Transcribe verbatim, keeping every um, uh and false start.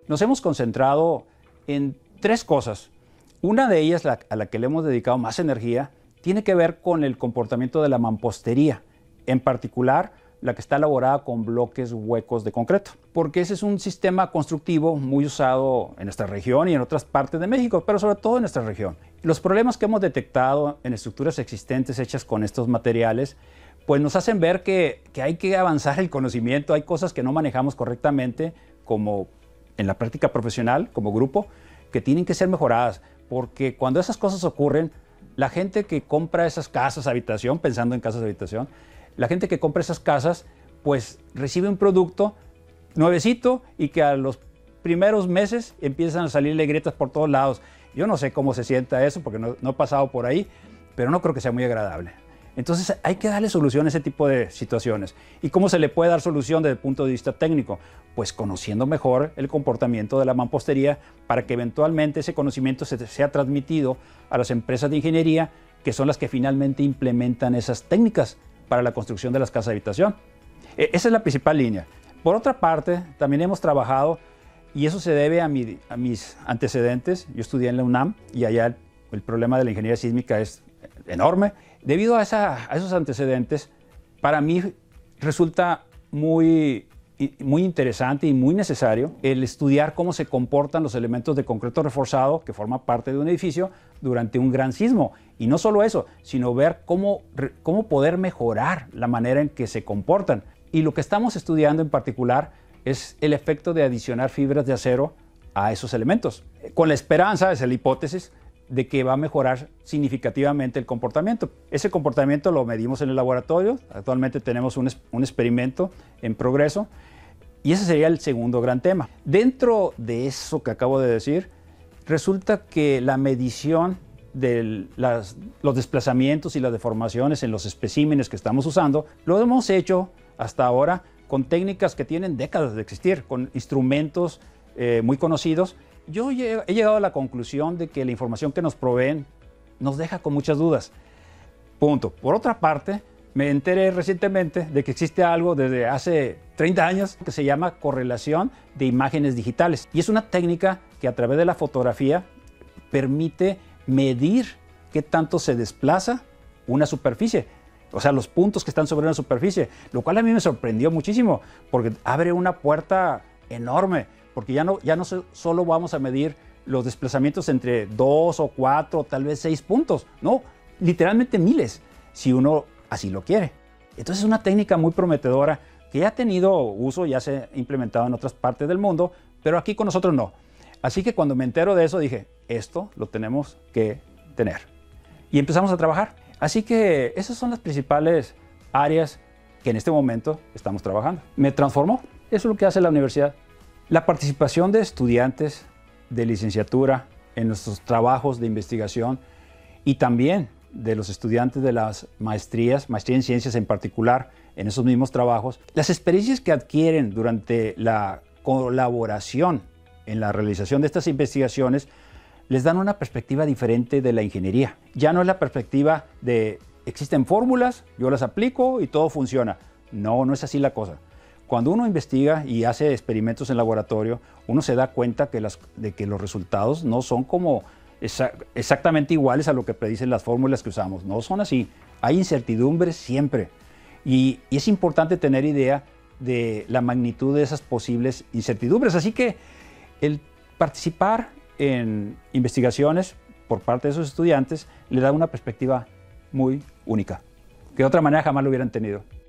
Nos hemos concentrado en tres cosas. Una de ellas, la, a la que le hemos dedicado más energía, tiene que ver con el comportamiento de la mampostería, en particular la que está elaborada con bloques huecos de concreto, porque ese es un sistema constructivo muy usado en nuestra región y en otras partes de México, pero sobre todo en nuestra región. Los problemas que hemos detectado en estructuras existentes hechas con estos materiales, pues nos hacen ver que, que hay que avanzar el conocimiento. Hay cosas que no manejamos correctamente, como en la práctica profesional, como grupo, que tienen que ser mejoradas, porque cuando esas cosas ocurren, la gente que compra esas casas habitación, pensando en casas de habitación, la gente que compra esas casas, pues recibe un producto nuevecito y que a los primeros meses empiezan a salirle grietas por todos lados. Yo no sé cómo se sienta eso porque no, no he pasado por ahí, pero no creo que sea muy agradable. Entonces hay que darle solución a ese tipo de situaciones. ¿Y cómo se le puede dar solución desde el punto de vista técnico? Pues conociendo mejor el comportamiento de la mampostería para que eventualmente ese conocimiento se sea transmitido a las empresas de ingeniería, que son las que finalmente implementan esas técnicas para la construcción de las casas de habitación. Esa es la principal línea. Por otra parte, también hemos trabajado, y eso se debe a, mi, a mis antecedentes. Yo estudié en la UNAM y allá el, el problema de la ingeniería sísmica es enorme. Debido a, esa, a esos antecedentes, para mí resulta muy, muy interesante y muy necesario el estudiar cómo se comportan los elementos de concreto reforzado que forman parte de un edificio durante un gran sismo. Y no solo eso, sino ver cómo, cómo poder mejorar la manera en que se comportan. Y lo que estamos estudiando en particular es el efecto de adicionar fibras de acero a esos elementos, con la esperanza, esa es la hipótesis, de que va a mejorar significativamente el comportamiento. Ese comportamiento lo medimos en el laboratorio. Actualmente tenemos un, un experimento en progreso y ese sería el segundo gran tema. Dentro de eso que acabo de decir, resulta que la medición de las, los desplazamientos y las deformaciones en los especímenes que estamos usando, lo hemos hecho hasta ahora con técnicas que tienen décadas de existir, con instrumentos eh, muy conocidos. Yo he llegado a la conclusión de que la información que nos proveen nos deja con muchas dudas. Punto. Por otra parte, me enteré recientemente de que existe algo desde hace treinta años que se llama correlación de imágenes digitales. Y es una técnica que a través de la fotografía permite medir qué tanto se desplaza una superficie. O sea, los puntos que están sobre una superficie. Lo cual a mí me sorprendió muchísimo porque abre una puerta enorme. Porque ya no, ya no solo vamos a medir los desplazamientos entre dos o cuatro, tal vez seis puntos. No, literalmente miles, si uno así lo quiere. Entonces es una técnica muy prometedora que ya ha tenido uso, ya se ha implementado en otras partes del mundo, pero aquí con nosotros no. Así que cuando me entero de eso dije, esto lo tenemos que tener. Y empezamos a trabajar. Así que esas son las principales áreas que en este momento estamos trabajando. Me transformó. Eso es lo que hace la universidad. La participación de estudiantes de licenciatura en nuestros trabajos de investigación y también de los estudiantes de las maestrías, maestría en ciencias en particular, en esos mismos trabajos, las experiencias que adquieren durante la colaboración en la realización de estas investigaciones les dan una perspectiva diferente de la ingeniería. Ya no es la perspectiva de existen fórmulas, yo las aplico y todo funciona. No, no es así la cosa. Cuando uno investiga y hace experimentos en laboratorio, uno se da cuenta que las, de que los resultados no son como exa exactamente iguales a lo que predicen las fórmulas que usamos. No son así. Hay incertidumbres siempre. Y, y es importante tener idea de la magnitud de esas posibles incertidumbres. Así que el participar en investigaciones por parte de esos estudiantes le da una perspectiva muy única, que de otra manera jamás lo hubieran tenido.